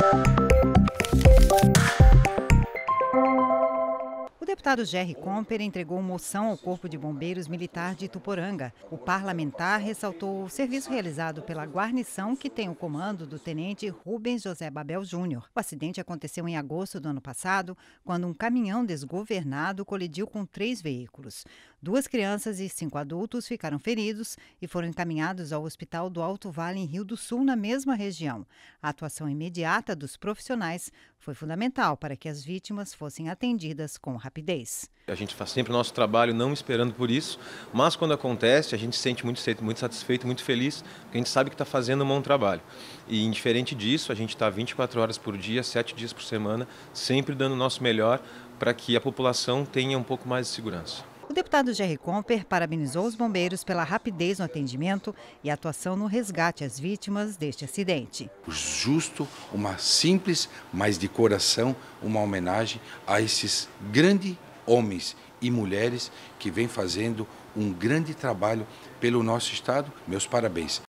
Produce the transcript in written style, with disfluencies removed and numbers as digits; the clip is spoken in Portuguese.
O deputado Gerry Comper entregou moção ao Corpo de Bombeiros Militar de Ituporanga. O parlamentar ressaltou o serviço realizado pela guarnição, que tem o comando do tenente Rubens José Babel Júnior. O acidente aconteceu em agosto do ano passado, quando um caminhão desgovernado colidiu com 3 veículos. 2 crianças e 5 adultos ficaram feridos e foram encaminhados ao Hospital do Alto Vale, em Rio do Sul, na mesma região. A atuação imediata dos profissionais foi fundamental para que as vítimas fossem atendidas com rapidez. A gente faz sempre o nosso trabalho não esperando por isso, mas quando acontece a gente se sente muito satisfeito, muito feliz, porque a gente sabe que está fazendo um bom trabalho. E indiferente disso, a gente está 24 horas por dia, 7 dias por semana, sempre dando o nosso melhor para que a população tenha um pouco mais de segurança. O deputado Gerry Comper parabenizou os bombeiros pela rapidez no atendimento e atuação no resgate às vítimas deste acidente. Justo, uma simples, mas de coração, uma homenagem a esses grandes homens e mulheres que vêm fazendo um grande trabalho pelo nosso estado. Meus parabéns.